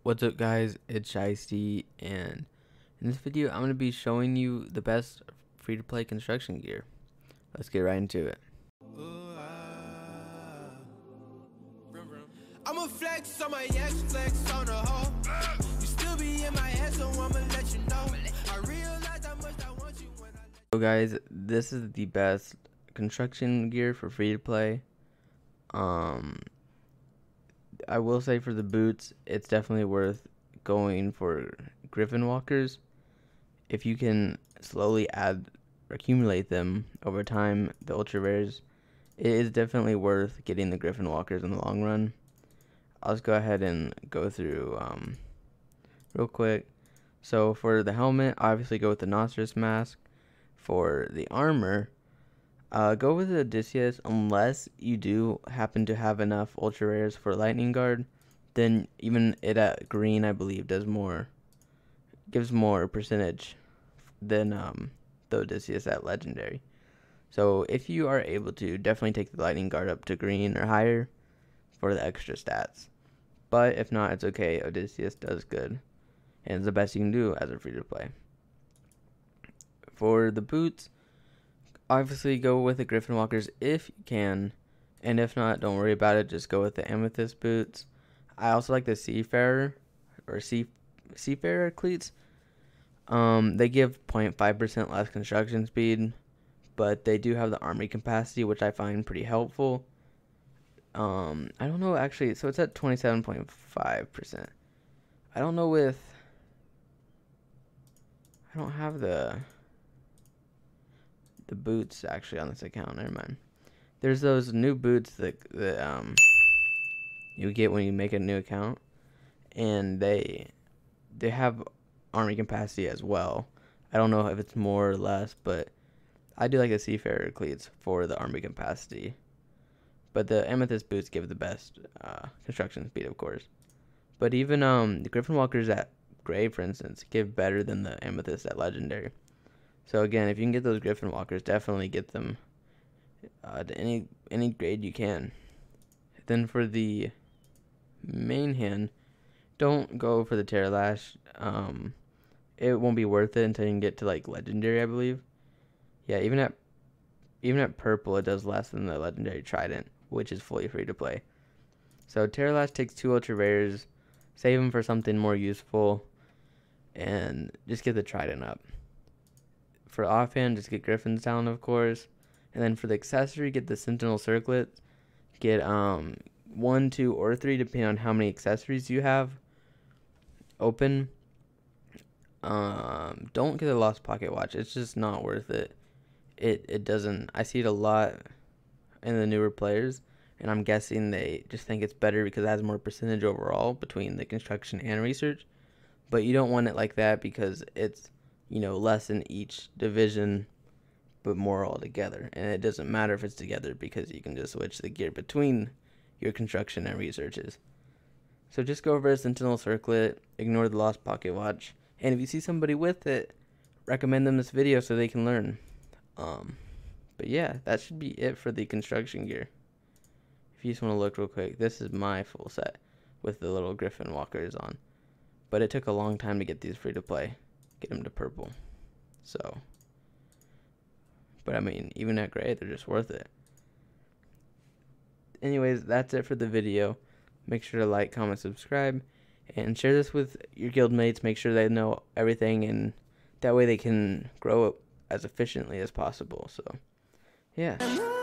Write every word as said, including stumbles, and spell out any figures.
What's up, guys? It's Shiesty, and in this video I'm going to be showing you the best free-to-play construction gear. Let's get right into it. I'ma flex on my ex, flex on the hoe. You still be in my head, so I'ma let you know. I realize how much I want you when I let So guys, this is the best construction gear for free-to-play. Um, I will say for the boots, it's definitely worth going for Griffin Walkers. If you can slowly add or accumulate them over time, the ultra rares, it is definitely worth getting the Griffin Walkers in the long run. I'll just go ahead and go through um, real quick. So for the helmet, obviously go with the Nostrus mask. For the armor, uh, go with the Odysseus unless you do happen to have enough ultra rares for lightning guard. Then even it at green, I believe, does more, gives more percentage than um, the Odysseus at legendary. So if you are able to, definitely take the lightning guard up to green or higher for the extra stats. But if not, it's okay. Odysseus does good, and it's the best you can do as a free-to-play. For the boots, obviously go with the Griffin Walkers if you can, and if not, don't worry about it. Just go with the Amethyst boots. I also like the Seafarer or sea Seafarer cleats. Um, they give zero point five percent less construction speed, but they do have the armory capacity, which I find pretty helpful. Um, I don't know actually, so it's at twenty-seven point five percent. I don't know with, I don't have the, the boots actually on this account, never mind. There's those new boots that, that um, you get when you make a new account, and they, they have armory capacity as well. I don't know if it's more or less, but I do like the Seafarer cleats for the armory capacity. But the Amethyst boots give the best uh, construction speed, of course. But even um, the Griffin Walkers at Gray, for instance, give better than the Amethyst at Legendary. So again, if you can get those Griffin Walkers, definitely get them uh, to any any grade you can. Then for the main hand, don't go for the Terralash. Um, it won't be worth it until you can get to like Legendary, I believe. Yeah, even at even at purple, it does less than the Legendary Trident, which is fully free to play. So Terralash takes two ultra rares, save them for something more useful, and just get the Trident up. For offhand, just get Griffin's down, of course, and then for the accessory, get the Sentinel Circlet. Get um one, two, or three, depending on how many accessories you have open. Um, don't get the Lost Pocket Watch. It's just not worth it. It it doesn't. I see it a lot in the newer players, and I'm guessing they just think it's better because it has more percentage overall between the construction and research. But you don't want it like that because it's, you know, less in each division, but more all together. And it doesn't matter if it's together because you can just switch the gear between your construction and researches. So just go over a Sentinel Circlet, ignore the Lost Pocket Watch, and if you see somebody with it, recommend them this video so they can learn. Um, but yeah, that should be it for the construction gear. If you just want to look real quick, this is my full set with the little Griffin Walkers on. But it took a long time to get these free to play, get them to purple. So, but I mean, even at gray, they're just worth it. Anyways, that's it for the video. Make sure to like, comment, subscribe, and share this with your guild mates. Make sure they know everything, and that way they can grow up as efficiently as possible. So, yeah.